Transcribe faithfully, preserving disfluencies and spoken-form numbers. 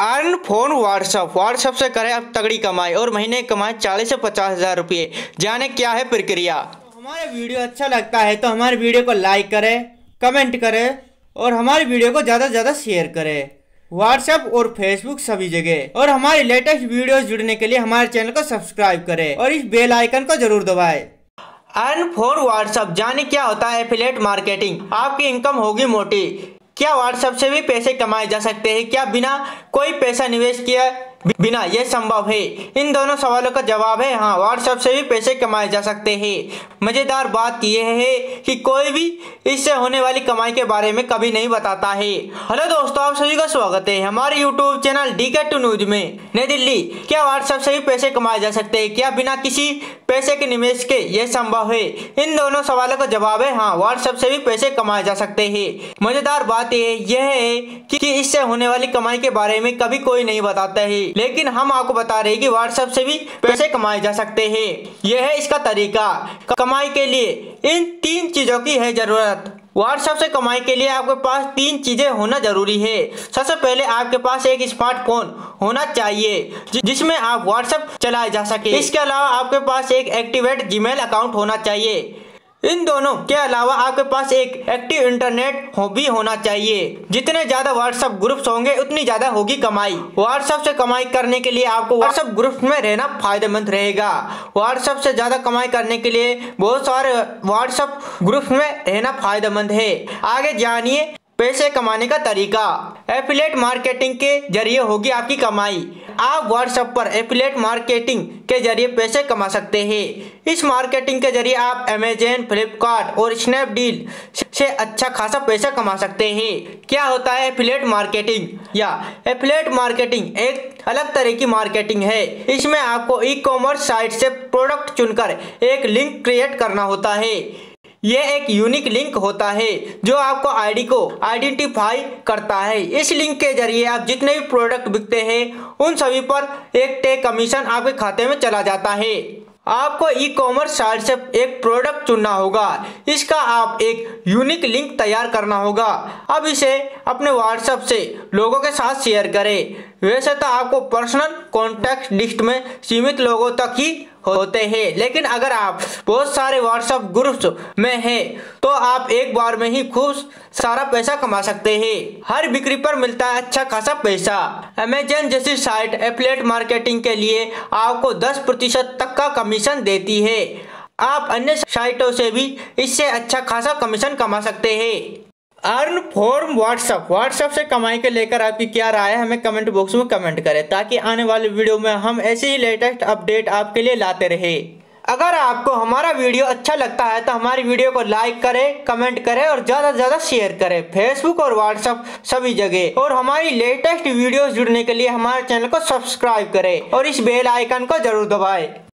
Earn phone WhatsApp WhatsApp से करें अब तगड़ी कमाई और महीने कमाए चालीस से पचास हजार रुपये। जाने क्या है प्रक्रिया। तो हमारा वीडियो अच्छा लगता है तो हमारे वीडियो को लाइक करें, कमेंट करें और हमारी वीडियो को ज़्यादा से ज़्यादा शेयर करें व्हाट्सएप और फेसबुक सभी जगह। और हमारी लेटेस्ट वीडियोस जुड़ने के लिए हमारे चैनल को सब्सक्राइब करें और इस बेल आइकन को जरूर दबाएं। अर्न फोन व्हाट्सएप जाने क्या होता है एफिलिएट मार्केटिंग। आपकी इनकम होगी मोटी। क्या व्हाट्सएप से भी पैसे कमाए जा सकते हैं? क्या बिना कोई पैसा निवेश किया बिना यह संभव है? इन दोनों सवालों का जवाब है हाँ, व्हाट्सएप से भी पैसे कमाए जा सकते हैं। मजेदार बात यह है कि कोई भी इससे होने वाली कमाई के बारे में कभी नहीं बताता है। हेलो दोस्तों, आप सभी का स्वागत है हमारे YouTube channel D K two news में। नई दिल्ली, क्या व्हाट्सएप से भी पैसे कमाए जा सकते हैं? क्या बिना किसी पैसे के निवेश के यह संभव है? इन दोनों सवालों का जवाब है हाँ, व्हाट्सएप से भी पैसे कमाए जा सकते हैं। मजेदार बात यह है कि इससे होने वाली कमाई के बारे में कभी कोई नहीं बताता है, लेकिन हम आपको बता रहे हैं कि व्हाट्सएप से भी पैसे कमाए जा सकते हैं। यह है इसका तरीका। कमाई के लिए इन तीन चीजों की है जरूरत। व्हाट्सएप से कमाई के लिए आपके पास तीन चीजें होना जरूरी है। सबसे पहले आपके पास एक स्मार्टफोन होना चाहिए जिसमें आप व्हाट्सएप चलाए जा सके। इसके अलावा आपके पास एक एक्टिवेट जीमेल अकाउंट होना चाहिए। इन दोनों के अलावा आपके पास एक एक्टिव इंटरनेट हो भी होना चाहिए। जितने ज्यादा व्हाट्सएप ग्रुप्स होंगे उतनी ज्यादा होगी कमाई। व्हाट्सएप से कमाई करने के लिए आपको व्हाट्सएप ग्रुप्स में रहना फायदेमंद रहेगा। व्हाट्सएप से ज्यादा कमाई करने के लिए बहुत सारे व्हाट्सएप ग्रुप्स में रहना फायदेमंद है। आगे जानिए पैसे कमाने का तरीका। एफिलिएट मार्केटिंग के जरिए होगी आपकी कमाई। आप व्हाट्सएप पर एफिलिएट मार्केटिंग के जरिए पैसे कमा सकते हैं। इस मार्केटिंग के जरिए आप अमेज़न, फ्लिपकार्ट और स्नैपडील से अच्छा खासा पैसा कमा सकते हैं। क्या होता है एफिलिएट मार्केटिंग? या एफिलिएट मार्केटिंग एक अलग तरह की मार्केटिंग है। इसमें आपको ई कॉमर्स साइट से प्रोडक्ट चुनकर एक लिंक क्रिएट करना होता है। यह एक यूनिक लिंक होता है जो आपको आईडी को आइडेंटिफाई करता है। इस लिंक के जरिए आप जितने भी प्रोडक्ट बिकते हैं उन सभी पर एक टैग कमीशन आपके खाते में चला जाता है। आपको ई कॉमर्स साइट से एक प्रोडक्ट चुनना होगा। इसका आप एक यूनिक लिंक तैयार करना होगा। अब इसे अपने व्हाट्सएप से लोगों के साथ शेयर करें। वैसे तो आपको पर्सनल कॉन्टैक्ट लिस्ट में सीमित लोगों तक ही होते हैं, लेकिन अगर आप बहुत सारे व्हाट्सएप ग्रुप्स में हैं तो आप एक बार में ही खूब सारा पैसा कमा सकते हैं। हर बिक्री पर मिलता है अच्छा खासा पैसा। अमेज़न जैसी साइट एफिलिएट मार्केटिंग के लिए आपको दस प्रतिशत तक का कमीशन देती है। आप अन्य साइटों से भी इससे अच्छा खासा कमीशन कमा सकते हैं। अर्न फॉर्म व्हाट्सएप व्हाट्सएप से कमाई के लेकर आपकी क्या राय है हमें कमेंट बॉक्स में कमेंट करें, ताकि आने वाले वीडियो में हम ऐसे ही लेटेस्ट अपडेट आपके लिए लाते रहे। अगर आपको हमारा वीडियो अच्छा लगता है तो हमारी वीडियो को लाइक करें, कमेंट करें और ज़्यादा से ज़्यादा शेयर करें फेसबुक और व्हाट्सएप सभी जगह। और हमारी लेटेस्ट वीडियोस जुड़ने के लिए हमारे चैनल को सब्सक्राइब करें और इस बेल आइकन को जरूर दबाएं।